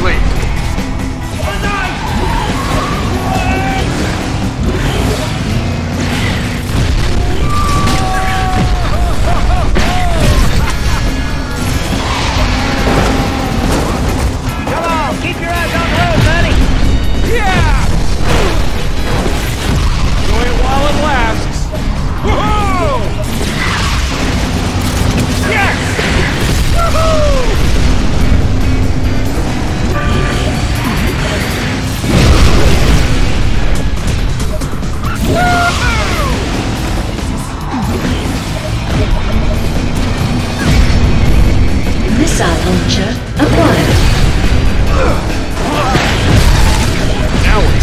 quickly! Come on, keep your eyes on the road, buddy! Yeah! Enjoy it while it lasts. Woohoo! Yes! Woohoo! Missile launcher acquired. Now we're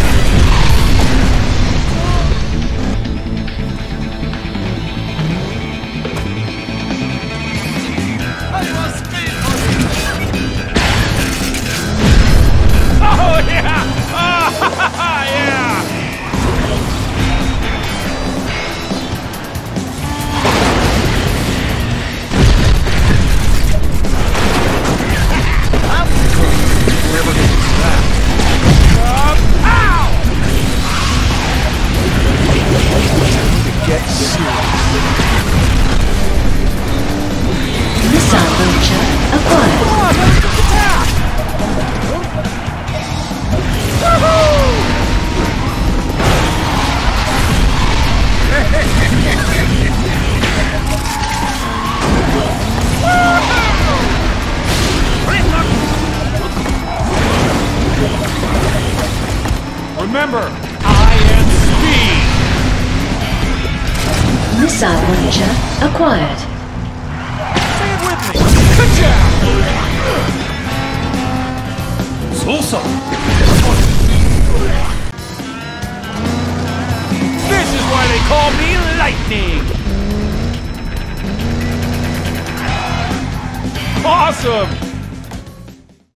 oh yeah! Ah, yeah! Ow! Get serious. Missile launcher acquired. Come on, let's just attack! Remember, I am speed! Missile launcher acquired. Say it with me! Good job! This is why they call me Lightning! Awesome!